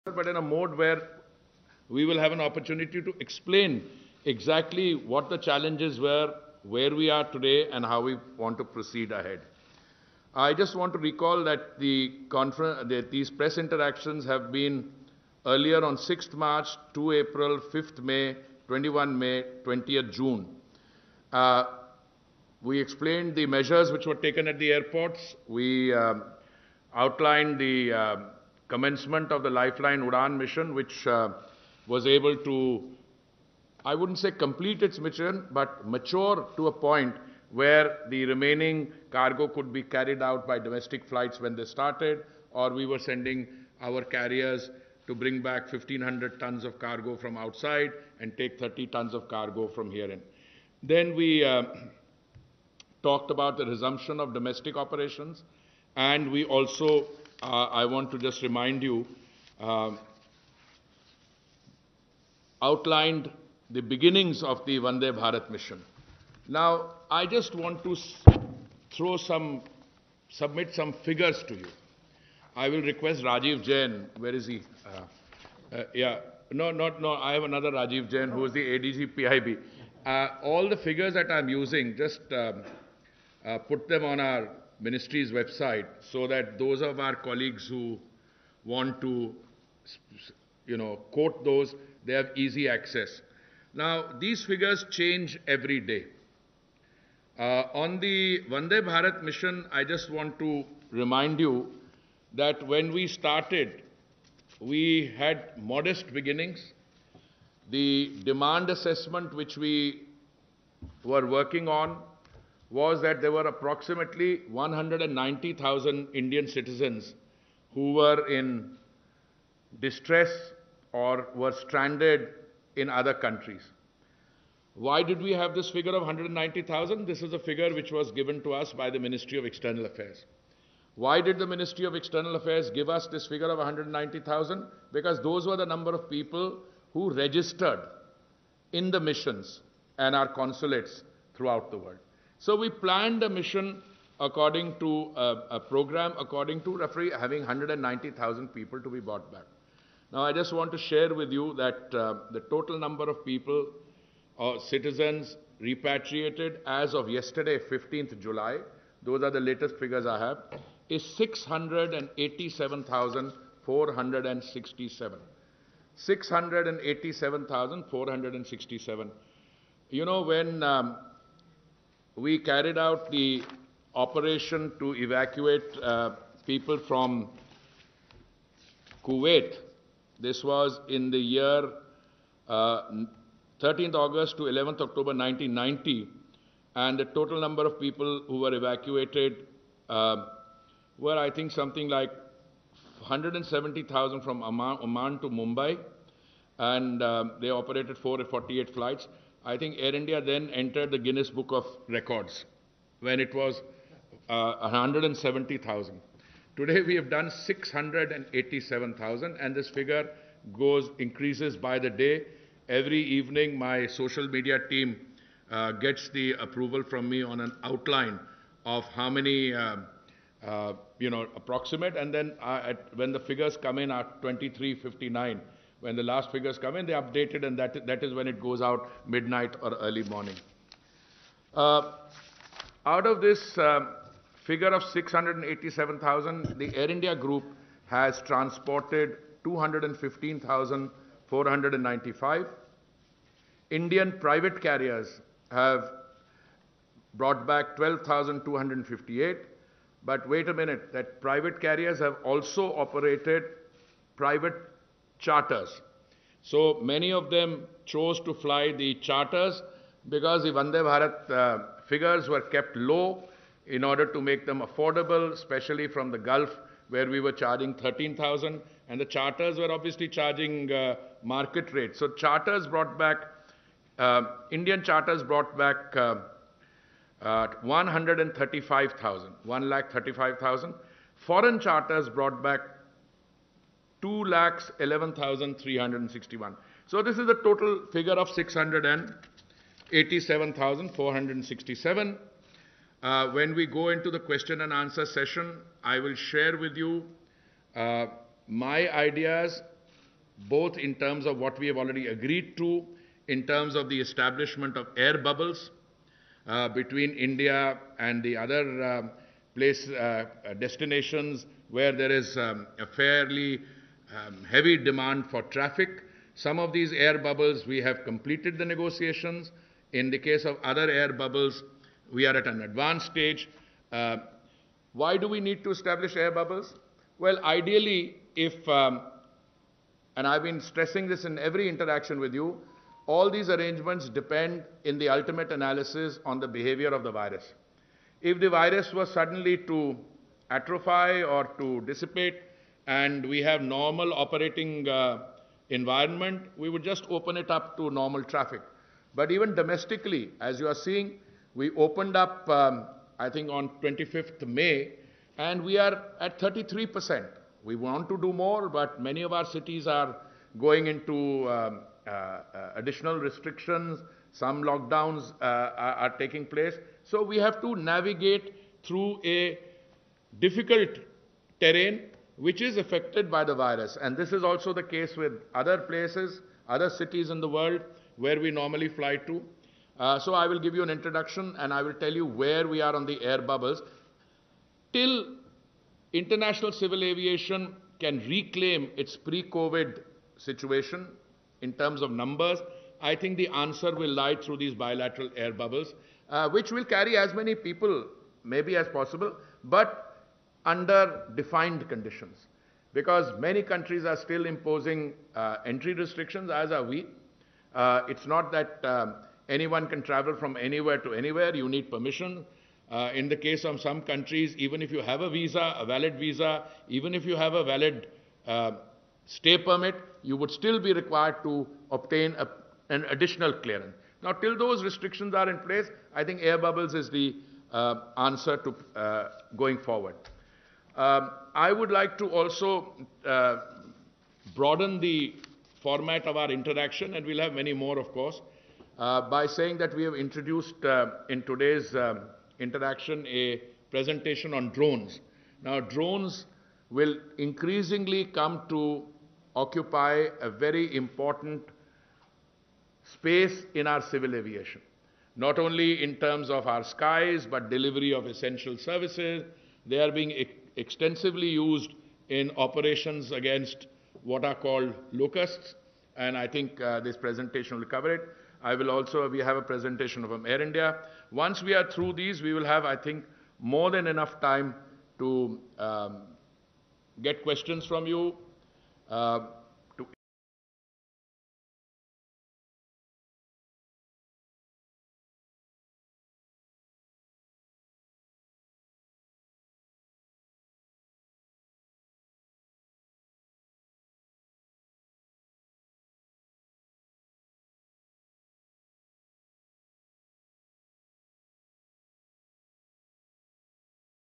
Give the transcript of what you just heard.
but in a mode where we will have an opportunity to explain exactly what the challenges were, where we are today, and how we want to proceed ahead. I just want to recall that these press interactions have been earlier on 6th March, 2 April, 5th May, 21 May, 20th June. We explained the measures which were taken at the airports. We outlined the commencement of the Lifeline Udan mission, which was able to, I wouldn't say complete its mission, but mature to a point where the remaining cargo could be carried out by domestic flights when they started, or we were sending our carriers to bring back 1,500 tons of cargo from outside and take 30 tons of cargo from here in. Then we talked about the resumption of domestic operations, and we also, I want to just remind you, outlined the beginnings of the Vande Bharat mission. Now, I just want to submit some figures to you. I will request Rajiv Jain. Where is he? No. I have another Rajiv Jain who is the ADG PIB. All the figures that I'm using, just put them on our ministry's website so that those of our colleagues who want to, quote those, they have easy access. Now, these figures change every day. On the Vande Bharat mission, I just want to remind you that when we started, we had modest beginnings. The demand assessment which we were working on was that there were approximately 190,000 Indian citizens who were in distress or were stranded in other countries. Why did we have this figure of 190,000? This is a figure which was given to us by the Ministry of External Affairs. Why did the Ministry of External Affairs give us this figure of 190,000? Because those were the number of people who registered in the missions and our consulates throughout the world. So we planned a mission according to a program, according to roughly having 190,000 people to be brought back. Now, I just want to share with you that the total number of people, citizens repatriated as of yesterday, 15th July, those are the latest figures I have, is 687,467. 687,467. When we carried out the operation to evacuate people from Kuwait, this was in the year 13th August to 11th October 1990, and the total number of people who were evacuated were, I think, something like 170,000 from Oman to Mumbai, and they operated 448 flights. I think Air India then entered the Guinness Book of Records when it was 170,000. Today we have done 687,000, and this figure increases by the day. Every evening my social media team gets the approval from me on an outline of how many, approximate, and then when the figures come in at 23:59, when the last figures come in, they update it, and that is when it goes out midnight or early morning. Out of this figure of 687,000, the Air India group has transported 215,495. Indian private carriers have brought back 12,258. But wait a minute, that private carriers have also operated private charters. So many of them chose to fly the charters because the Vande Bharat figures were kept low in order to make them affordable, especially from the Gulf, where we were charging 13,000, and the charters were obviously charging market rate. So charters brought back, Indian charters brought back 135,000, 135,000. Foreign charters brought back 211,361. So this is the total figure of 687,467. When we go into the question and answer session, I will share with you my ideas both in terms of what we have already agreed to, in terms of the establishment of air bubbles between India and the other destinations where there is a fairly heavy demand for traffic. Some of these air bubbles, we have completed the negotiations. In the case of other air bubbles, we are at an advanced stage. Why do we need to establish air bubbles? Well, ideally, if, and I've been stressing this in every interaction with you, all these arrangements depend in the ultimate analysis on the behavior of the virus. If the virus was suddenly to atrophy or to dissipate and we have normal operating environment, we would just open it up to normal traffic. But even domestically, as you are seeing, we opened up, I think on 25th May, and we are at 33%. We want to do more, but many of our cities are going into additional restrictions. Some lockdowns are taking place. So we have to navigate through a difficult terrain which is affected by the virus. And this is also the case with other places, other cities in the world where we normally fly to. So I will give you an introduction and I will tell you where we are on the air bubbles. Till international civil aviation can reclaim its pre-COVID situation in terms of numbers, I think the answer will lie through these bilateral air bubbles, which will carry as many people maybe as possible, but under defined conditions. Because many countries are still imposing entry restrictions, as are we. It's not that anyone can travel from anywhere to anywhere. You need permission. In the case of some countries, even if you have a visa, a valid visa, even if you have a valid stay permit, you would still be required to obtain an additional clearance. Now, till those restrictions are in place, I think air bubbles is the answer to going forward. I would like to also broaden the format of our interaction, and we'll have many more, of course, by saying that we have introduced in today's interaction a presentation on drones. Now, drones will increasingly come to occupy a very important space in our civil aviation, not only in terms of our skies, but delivery of essential services. They are being extensively used in operations against what are called locusts, and I think this presentation will cover it. We have a presentation from Air India. Once we are through these, we will have, I think, more than enough time to get questions from you.